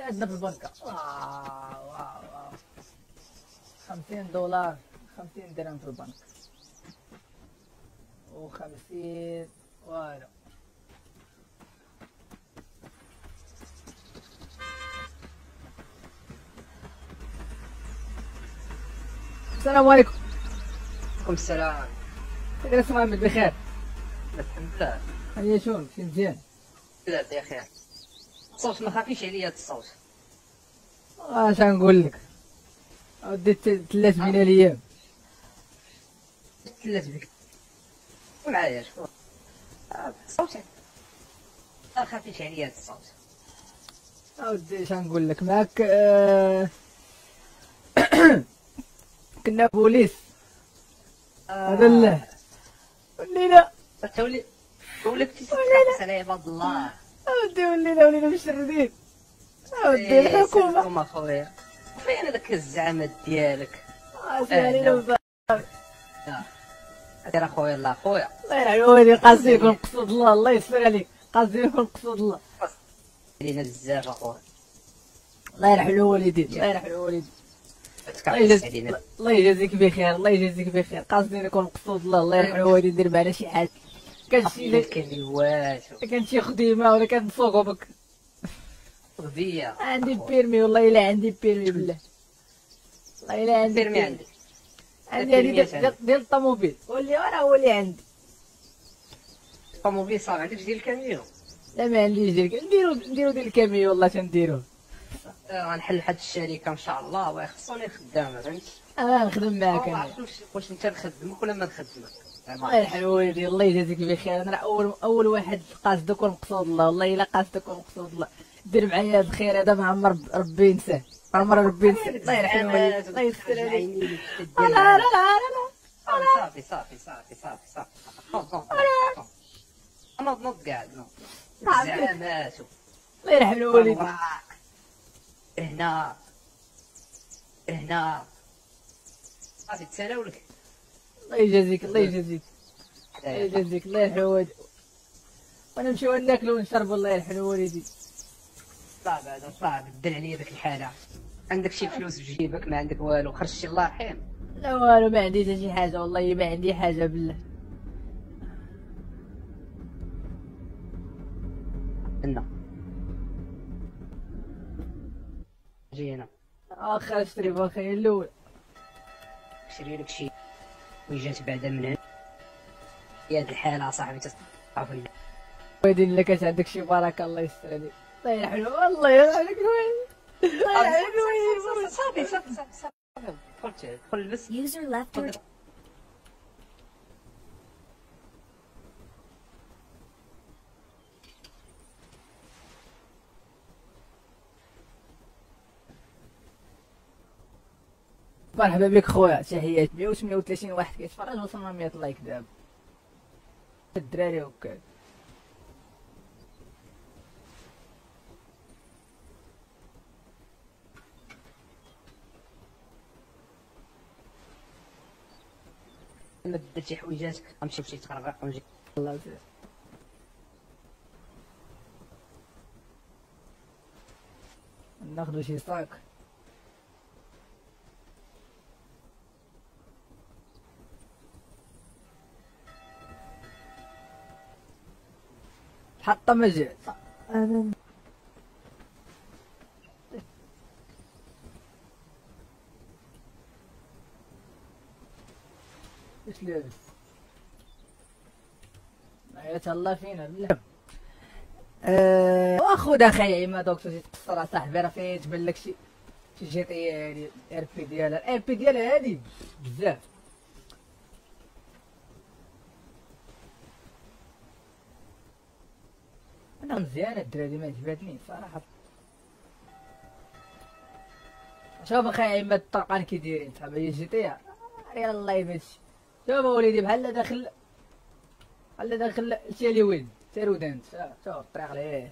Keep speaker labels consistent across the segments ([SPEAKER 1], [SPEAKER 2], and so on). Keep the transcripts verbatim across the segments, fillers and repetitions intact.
[SPEAKER 1] عندنا في البنكة. واو واو واو خمسين دولار خمسين درهم في البنك وخمسين والو. السلام عليكم.
[SPEAKER 2] عليكم السلام.
[SPEAKER 1] كيف داير محمد؟ بخير
[SPEAKER 2] الحمد لله.
[SPEAKER 1] هيا شون مشي مزيان؟
[SPEAKER 2] لا بخير. الصوت ما خافيش عليا الصوت.
[SPEAKER 1] اش غنقول لك اودي ثلاث من الايام
[SPEAKER 2] ثلاث بك معايا شكون الصوت ما خافيش عليا الصوت.
[SPEAKER 1] اودي اش غنقول لك معاك. آه... كنا بوليس هذا لا ولينا
[SPEAKER 2] تولي ولك تتحبس على عباد الله.
[SPEAKER 1] اودي ولينا ولينا مشردين. اودي الحكومة
[SPEAKER 2] الحكومة خويا فين داك الزعامة ديالك؟
[SPEAKER 1] علينا بزاف.
[SPEAKER 2] دير اخويا الله خويا
[SPEAKER 1] الله يرحم والدي قصدي يكون قصود الله. الله يستر عليك قصدي يكون قصود الله.
[SPEAKER 2] علينا بزاف اخويا.
[SPEAKER 1] الله يرحم الوالدين الله يرحم الوالدين. الله
[SPEAKER 2] تكعبس
[SPEAKER 1] يجازيك
[SPEAKER 2] علينا.
[SPEAKER 1] الله يجازيك بخير الله يجازيك بخير. قصدي نكون قصود الله. الله يرحم الوالدين دير معنا شي حاجة. كان شي
[SPEAKER 2] كاين والو
[SPEAKER 1] كان شي خديمة ولا كان نسوقو بك.
[SPEAKER 2] غبية.
[SPEAKER 1] عندي بيرمي والله الا عندي بيرمي بالله. والله الا عندي
[SPEAKER 2] بيرمي عندك؟
[SPEAKER 1] عندي هادي
[SPEAKER 2] بيرمي
[SPEAKER 1] ديال ديال- ديال الطوموبيل واللي راه هو اللي عندي.
[SPEAKER 2] طوموبيل صافي عندك ديال الكاميون.
[SPEAKER 1] لا ما عنديش ديال نديرو نديرو ديال الكاميون والله تنديرو.
[SPEAKER 2] غنحل هاد الشركة ان شاء الله ويخصوني خدامة فهمتي.
[SPEAKER 1] انا نخدم معاك
[SPEAKER 2] ما
[SPEAKER 1] انا.
[SPEAKER 2] عرفتش واش انت نخدمك ولا ما نخدمك.
[SPEAKER 1] الله يرحم والدي الله يجازيك بخير. انا راه اول اول واحد قاصدك ونقصد الله. والله الا قاصدك ونقصد الله دير معايا هاد الخير هذا ما عمر ربي ينساه. ما عمر ربي ينساه. الله يرحم والدي الله يستر عليك. لا لا لا لا
[SPEAKER 2] صافي صافي صافي صافي صافي نوض نوض نوض نوض قاعد نوض. زعامات
[SPEAKER 1] الله يرحم الوالدين.
[SPEAKER 2] وراك هنا هنا صافي تسالاولك.
[SPEAKER 1] الله يجازيك الله يجازيك الله يجازيك الله يرحم والدي. وانا نمشيو ناكلو ونشربو الله يرحم الوالدين.
[SPEAKER 2] صعب هذا صعب دير عليا ديك الحالة. عندك شي فلوس في جيبك ما عندك والو خرجتي الله يرحم.
[SPEAKER 1] لا والو ما عندي حتى شي حاجة والله ما عندي حاجة بالله.
[SPEAKER 2] هنا جي هنا
[SPEAKER 1] اخا اشتري بخير الاول.
[SPEAKER 2] شري لك شي وجات بعدا من هنا. يا هاد الحالة صاحبي تصافي.
[SPEAKER 1] ويدين لك عندك شي بركة الله يستر عليك. الله يرحم والله يرحم الوالدين. الله يرحم الوالدين.
[SPEAKER 2] صافي صافي صافي صافي دخلت دخل بس.
[SPEAKER 3] User left your
[SPEAKER 1] مرحبا بك خويا تحيات. مية وثمانية وثلاثين واحد كيتفرج وصلنا مية لايك دابا. الدراري وكا
[SPEAKER 2] انا بدات شي حويجات غنمشي نمشي نتغرق ونجي.
[SPEAKER 1] الله يسلمك. ناخدو شي صاك. حتى ما جات انا اش لابس يا الله فينا بالله. أه واخد اخي عماد دوك تجي تقصر على صاحبي راه فين تبان لك شي شي جي تي هادي ار بي ديالها الار بي ديالها هادي بزاف. انا مزيانه الدراري ما عجباتني صراحه. شوف اخي عماد الطرقان كي دايرين صاحبي هي جي تي ار يلا يمشي. شوف وليدي بحال داخل بحال داخل تالي وين تيرودانت. شوف الطريق ليه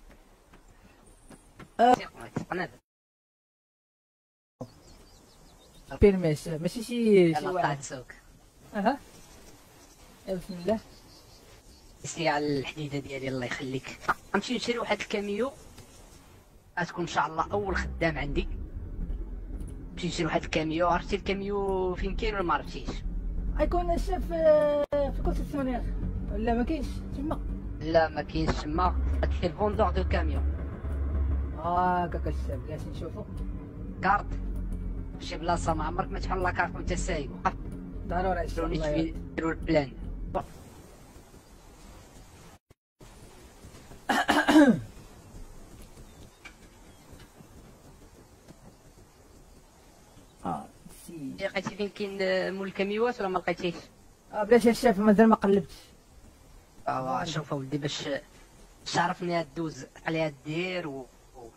[SPEAKER 1] بيرميس ماشي شي شي واحد.
[SPEAKER 2] سوق
[SPEAKER 1] اها بسم الله.
[SPEAKER 2] سي على الحديده ديالي الله يخليك. غنمشي نشري واحد الكاميو غتكون ان شاء الله اول خدام عندي. باش نشري واحد الكاميو. عرفتي الكاميو فين كاين ولا ما عرفتيش؟
[SPEAKER 1] غيكون الشيف في في الكونسيسيونير ولا ما كاينش تما؟
[SPEAKER 2] لا ما كاينش تما. هادشي الفوندور دو كاميون.
[SPEAKER 1] اه هكاك الشيف بلاش نشوفو
[SPEAKER 2] كارت شي بلاصه ما عمرك ما تحل لا كارت وانت سايق. وقف
[SPEAKER 1] ضروري ان شاء
[SPEAKER 2] دروني
[SPEAKER 1] الله.
[SPEAKER 2] تفي ديروا البلان.
[SPEAKER 1] اه سي
[SPEAKER 2] لقيتي فين كاين مول الكاميوات ولا ما لقيتيش؟
[SPEAKER 1] اه بلاش الشيف مازال ما قلبتش.
[SPEAKER 2] اه شوف اولدي باش باش تعرف منين دوز عليها دير و و-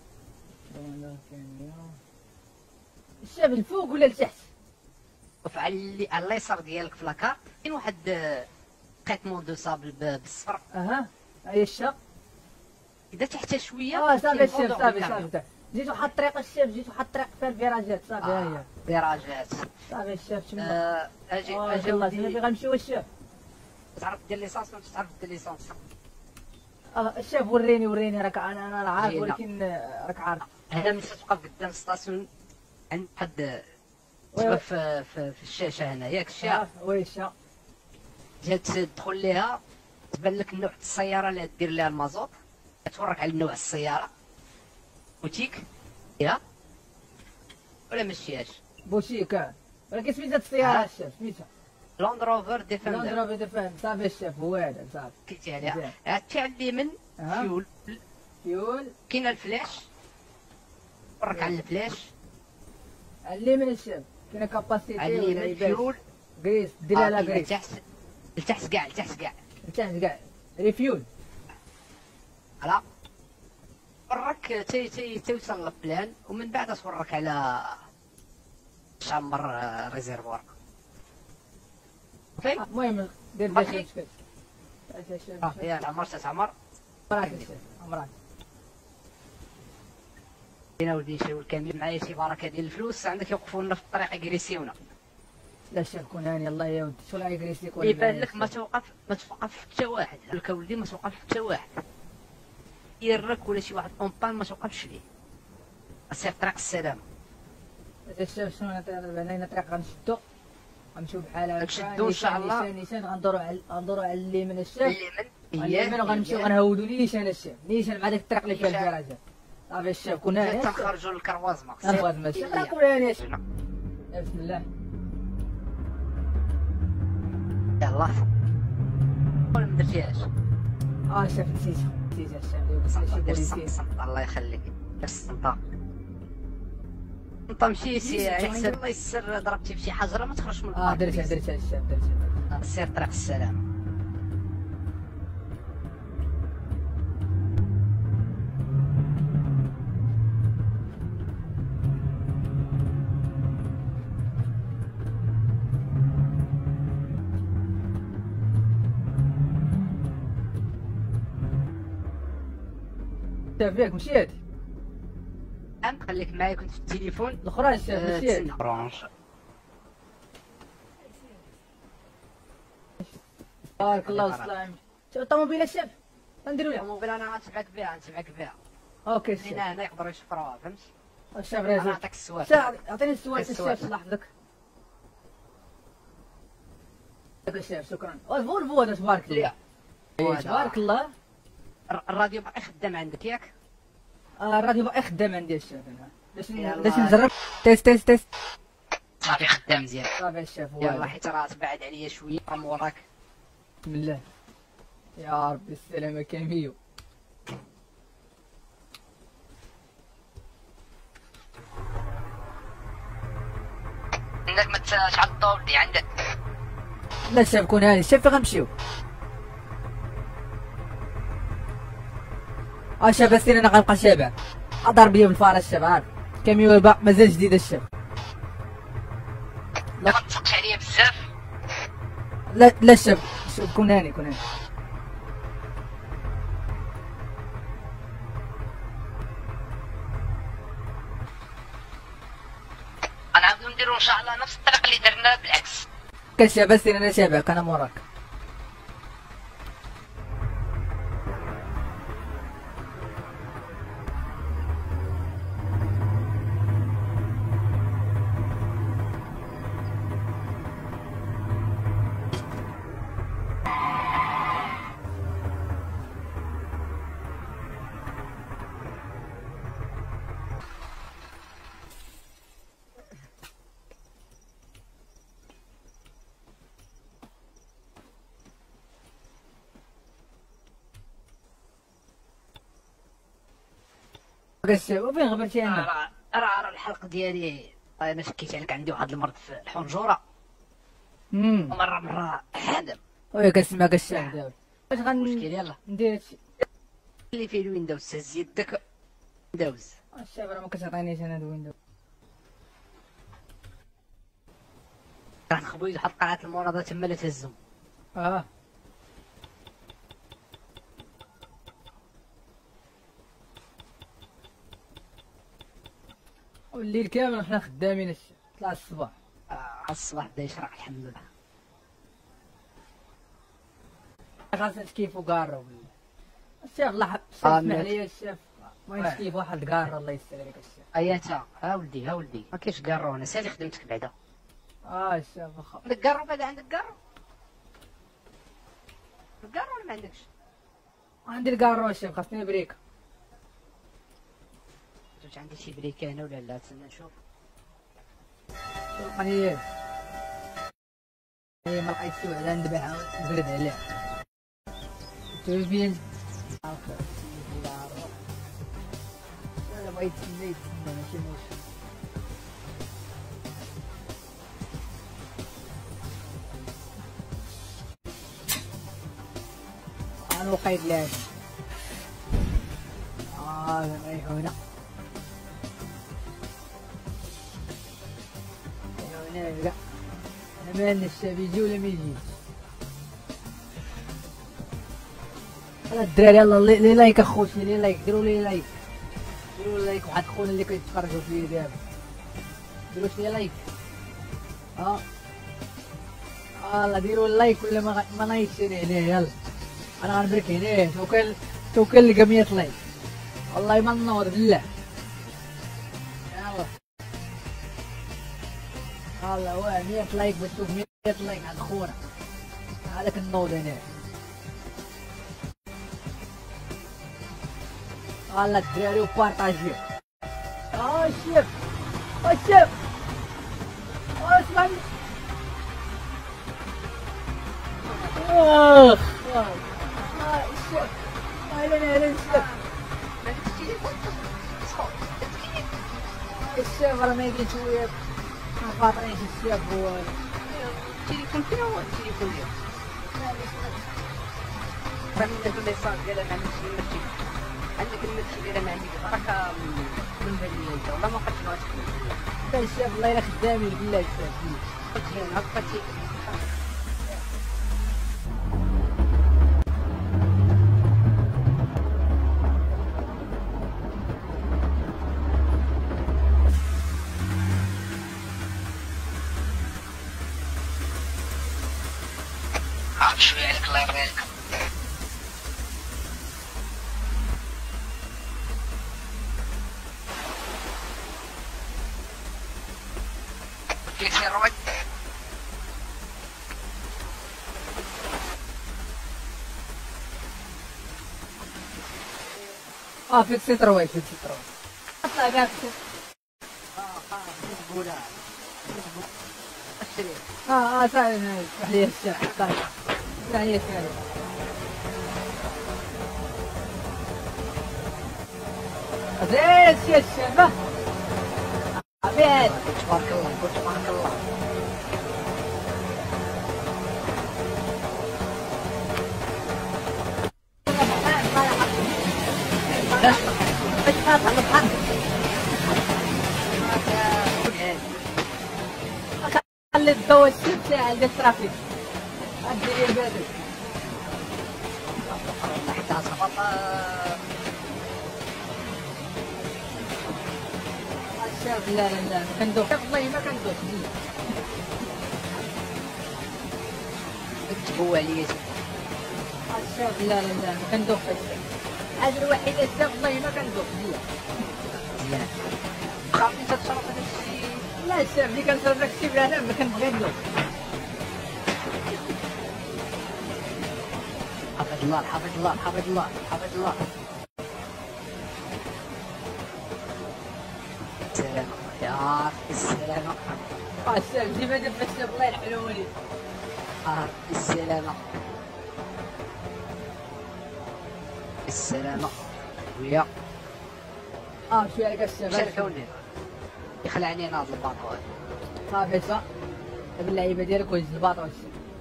[SPEAKER 1] الشيف الفوق ولا لتحت؟
[SPEAKER 2] وفعل اللي على اليسار ديالك في لاكارت كاين واحد قيطمون دو صابل ب- بالصفر.
[SPEAKER 1] اها هي الشق.
[SPEAKER 2] اذا تحت شويه
[SPEAKER 1] اه صافي
[SPEAKER 2] كاين
[SPEAKER 1] الشيف
[SPEAKER 2] فوندور
[SPEAKER 1] صافي
[SPEAKER 2] دو كاميون.
[SPEAKER 1] صافي جيت واحد الطريق الشيف جيت واحد الطريق فيها الفيراجات صافي ها هي.
[SPEAKER 2] آه، دراجات.
[SPEAKER 1] صافي الشيف تما.
[SPEAKER 2] آه، اجي
[SPEAKER 1] اه
[SPEAKER 2] اجي
[SPEAKER 1] يلاه
[SPEAKER 2] ولدي
[SPEAKER 1] صافي غنمشيو الشيف.
[SPEAKER 2] تعرف دير ليسانس ولا تعرف دير ليسانس؟
[SPEAKER 1] اه الشيف وريني وريني راك انا انا عارف
[SPEAKER 2] جينا.
[SPEAKER 1] ولكن آه، راك عارف.
[SPEAKER 2] هنا ملي توقف قدام ستاسيون عند حد تبقى في, في, في الشاشه هنا ياك الشاف.
[SPEAKER 1] آه، وي الشا.
[SPEAKER 2] جات تدخل ليها تبان لك نوع السياره اللي دير لها المازوت. تفرك على نوع السياره بوتيك يا ولا ماشياش.
[SPEAKER 1] بوشيك اه ولكن سميتها السيارة
[SPEAKER 2] آه.
[SPEAKER 1] الشيف سميتها
[SPEAKER 2] لاند روفر ديفندر
[SPEAKER 1] لاند روفر ديفان. صافي الشيف هو هذا صافي.
[SPEAKER 2] كيتي عليها.
[SPEAKER 1] مزيان.
[SPEAKER 2] هادشي على اليمين
[SPEAKER 1] أها.
[SPEAKER 2] فيول.
[SPEAKER 1] فيول
[SPEAKER 2] كاين الفلاش فرك على الفلاش.
[SPEAKER 1] اللي من الشيف كاين كاباسيتي
[SPEAKER 2] على
[SPEAKER 1] ولا
[SPEAKER 2] اليمين
[SPEAKER 1] يبان
[SPEAKER 2] فيول.
[SPEAKER 1] غريس ديرها لا
[SPEAKER 2] آه،
[SPEAKER 1] غريس
[SPEAKER 2] لتحت لتحت كاع لتحت كاع
[SPEAKER 1] تحت كاع ريفيول.
[SPEAKER 2] على فرك تي تي توصل للبلان ومن بعد تفرك على شامبر آه، ريزيرفوار. اوكي.
[SPEAKER 1] المهم دير
[SPEAKER 2] ماشي.
[SPEAKER 1] دير شكل. الشيف
[SPEAKER 2] اه يا العمر تتعمر.
[SPEAKER 1] عمرك الشيف عمرك.
[SPEAKER 2] انا ولدي نشريو الكاميون معايا شي بركه ديال الفلوس عندك يوقفوا لنا في الطريق يجريسيونا.
[SPEAKER 1] لا الشيف كون هاني الله يا ودي شو لا يغريسيك ولا
[SPEAKER 2] يبان لك ما توقف ما توقف حتى واحد. قالك ولدي ما توقف حتى واحد. يرك ولا شي واحد اونبان ما توقفش ليه. سير طريق السلام.
[SPEAKER 1] الشيف شنو انا طريق غنشدو غنمشيو بحال هكا
[SPEAKER 2] غنشدو إن شاء الله.
[SPEAKER 1] نيشان نيشان غندورو على غندورو على اليمين الشيف.
[SPEAKER 2] اليمين
[SPEAKER 1] اليمين وغنمشيو غنهودو نيشان الشيف نيشان مع داك الطريق اللي فيها
[SPEAKER 2] نيشان.
[SPEAKER 1] الفراجات. صافي الشيف كنا هنا
[SPEAKER 2] تنخرجوا للكروازما.
[SPEAKER 1] نخرج ماشي راه كون هاني الشيف. بسم الله.
[SPEAKER 2] يلا ولا ما درتيهاش.
[SPEAKER 1] اه الشيف نسيتها نسيتها الشيف
[SPEAKER 2] صنطة دير
[SPEAKER 1] شي
[SPEAKER 2] الصنطة
[SPEAKER 1] بوليسي.
[SPEAKER 2] صنطة الله يخليك. دير الصنطة. صنطة مشيتي عيسى الله يسر ضربتي في شي حجرة ما تخرجش من
[SPEAKER 1] اه
[SPEAKER 2] البارك.
[SPEAKER 1] درتها درتها الشيف درتها.
[SPEAKER 2] سير طريق السلام.
[SPEAKER 1] الشيف ياك مشيت
[SPEAKER 2] نعم خليك معايا كنت في التليفون.
[SPEAKER 1] الاخرى الشيف
[SPEAKER 2] آه،
[SPEAKER 1] مشيت.
[SPEAKER 2] تسنى برونش.
[SPEAKER 1] بارك الله وسلام. شو الطوموبيل الشيف نديرو لها.
[SPEAKER 2] الموبيل انا غنتبعك بها غنتبعك بها.
[SPEAKER 1] اوكي الشيف.
[SPEAKER 2] هنا هنا يقدروا يشفروها فهمت.
[SPEAKER 1] الشيف
[SPEAKER 2] انا
[SPEAKER 1] راه
[SPEAKER 2] نعطيك السواق.
[SPEAKER 1] عطيني السؤال
[SPEAKER 2] السؤال.
[SPEAKER 1] الشيف الله يحفظك. الشيف شكرا. الفولفو هذا تبارك الله. إيه، تبارك الله.
[SPEAKER 2] الراديو باقي خدام عندك ياك؟
[SPEAKER 1] آه، الراديو باقي خدام عندي الشيف انا. باش
[SPEAKER 2] يلا.
[SPEAKER 1] باش نجرب تيست تيست تيست.
[SPEAKER 2] صافي خدام مزيان.
[SPEAKER 1] صافي الشيف هو
[SPEAKER 2] يلا
[SPEAKER 1] هذا.
[SPEAKER 2] حيت راه تبعد عليا شويه من وراك.
[SPEAKER 1] بسم الله. يا ربي السلامة كاميو.
[SPEAKER 2] انك ما تشعل الضوء اللي عندك.
[SPEAKER 1] لا الشيف كون هاني الشيف فين غنمشيو؟ اه الشيف السير انا غنبقى شابع. اضرب بيا بالفار الشيف عارف. كاميو باق مازال جديد الشيف.
[SPEAKER 2] ما تثقش عليا بزاف.
[SPEAKER 1] لا لا الشيف الشيف كون هاني كون هاني.
[SPEAKER 2] غنعاودو نديرو ان شاء الله نفس الطريقه اللي درنا بالعكس.
[SPEAKER 1] كان الشيف السير انا شابعك انا موراك. الشاب وفين غبرتي انا؟
[SPEAKER 2] راه راه راه الحلق ديالي انا شكيت عليك، عندي واحد المرض في الحنجره
[SPEAKER 1] امم
[SPEAKER 2] مره مره حادم.
[SPEAKER 1] ويا كنسمعك الشاب دابا واش
[SPEAKER 2] مشكل
[SPEAKER 1] غندير
[SPEAKER 2] يلا
[SPEAKER 1] هادشي؟
[SPEAKER 2] اللي فيه الويندوز هز يدك ويندوز.
[SPEAKER 1] الشاب راه ما كتعطينيش انا الويندوز.
[SPEAKER 2] راه نخبوي واحد قاعه المناضله تما لا تهزهم.
[SPEAKER 1] اه والليل كامل حنا خدامين الشاب طلع الصباح.
[SPEAKER 2] آه الصباح بدا يشرق الحمد لله.
[SPEAKER 1] خاصنا تكيفو كارو بالله الشيخ. الله
[SPEAKER 2] آه،
[SPEAKER 1] اسمح
[SPEAKER 2] مات.
[SPEAKER 1] لي الشيخ ما يتكيف واحد الكار الله يستر عليك الشيخ.
[SPEAKER 2] اياتا ها ولدي ها ولدي ما كاينش كارو هنا، سالي خدمتك بعدا.
[SPEAKER 1] اه الشيخ واخا
[SPEAKER 2] عندك كارو بعدا؟ عندك كارو؟ عندك كارو ولا ما عندكش؟
[SPEAKER 1] عندي الكارو الشيخ خاصني بريك.
[SPEAKER 2] واش عندي شي بريكه هنا ولا لا؟ تسنى نشوف.
[SPEAKER 1] قليل هي ما لقيت شي وحده ندبح نزرد عليها. شوف فين انا بغيت نسمي يتسمى ماشي مشكل. انا وقيت لها اه نريحو هنا هنا هنا انا مالنا الشاب يجي ولا ما يجيش. انا الدراري يلا لي لي لايك اخوتي لي لايك ديروا لي لايك ديروا لي لايك. واحد خونا اللي كيتفرجوا فيا دابا ديروا لي لايك. اه يلا ديروا اللايك ولا ما غ- ما نايشين عليه. يلا انا غنبرك عليه توكل توكل لقى مية لايك والله ما ننوض بالله. يلا يلا هو مية لايك بتشوف مية لايك عند خونا هذاك النوض هنا. يلا الدراري وبارطاجيو. اه الشيف اه الشيف اه اسمعني. اخ اه الشيف اهلا اهلا الشيف. الشيف راه ما يدير شويه ما فاطرينش الشيف هو
[SPEAKER 2] التليفون فين هو التليفون ديالك؟ راه عندك الميساج ديالها ما عندكش المشي، عندك المشي ديالها ما عندك راك من بالي انت والله ما قلت لها
[SPEAKER 1] حتى الشيف والله الا خدامين بالله الشيف.
[SPEAKER 2] قلت لها هكا عاد شويه عليك الله يرضي عليك. فيك شي روج
[SPEAKER 1] اه فيك ستر وايد فيك ستر وايد اطلع كاع فيك.
[SPEAKER 2] اه اه مقبوله اشتري
[SPEAKER 1] اه اه سهل اسمح لي الشيف سهل اسمح لي سهل. زين الشيف الشيف عبيد
[SPEAKER 2] تبارك الله قول تبارك الله.
[SPEAKER 1] خلي الضوء الشمسي عند الترافيك اديري بدري.
[SPEAKER 2] حتى سقط
[SPEAKER 1] الشيف لا لا لا ما كندوخ والله ما كندوخ بالله.
[SPEAKER 2] تبوا عليا
[SPEAKER 1] الشيف لا لا لا ما كندوخ الشيف. هذه الوحيدة الشيف والله ما كندوخ بالله.
[SPEAKER 2] مزيان خاف انت تشرب هذا الشيء.
[SPEAKER 1] لا الشيف اللي كنشرب داك الشيء انا ما كنبغي ندوخ.
[SPEAKER 2] حفظ الله حفظ الله حفظ الله حفظ الله. السلامة يا السلامة.
[SPEAKER 1] اه الشيف ديما دابا الشيف الله يرحمه لي.
[SPEAKER 2] اه السلامة السلامة ويا
[SPEAKER 1] اه شويه كاع الشباب
[SPEAKER 2] شركه ولينا يخلعني انا هاد الباطو هذا.
[SPEAKER 1] صافي صا باللعيبه ديالك وجه الباطو هادشي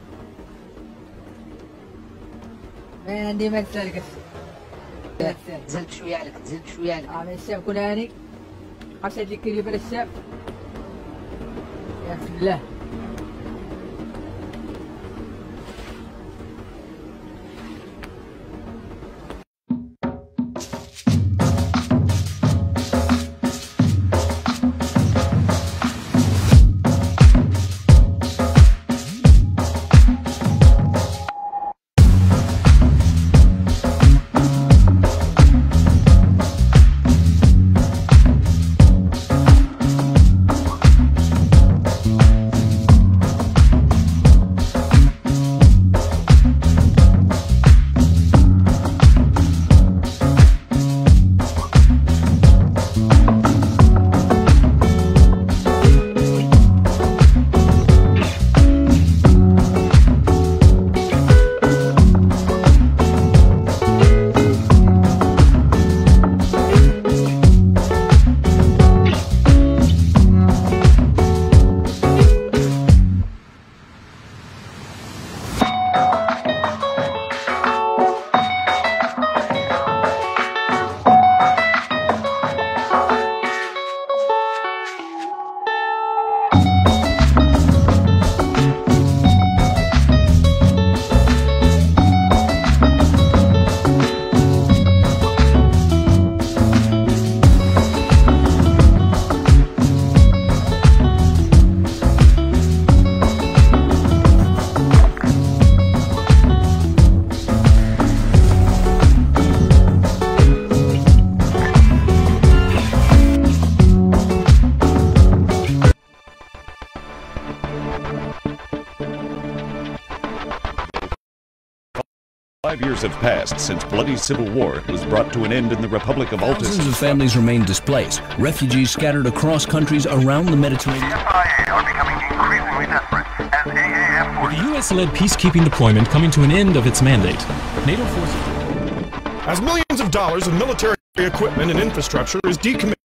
[SPEAKER 1] ما عندي ما نسالك هادشي
[SPEAKER 2] نزل بشويه عليك نزل بشويه عليك.
[SPEAKER 1] اه الشاب كون هاني عرفت هاد الكليبه الشاب يا فلاه.
[SPEAKER 3] Five years have passed since bloody civil war was brought to an end in the Republic of Altus.
[SPEAKER 4] Thousands of families remain displaced. Refugees scattered across countries around the Mediterranean.
[SPEAKER 5] The S I A are becoming increasingly desperate as A A F...
[SPEAKER 6] With the U S-led peacekeeping deployment coming to an end of its mandate, NATO forces...
[SPEAKER 5] As millions of dollars of military equipment and infrastructure is decommissioned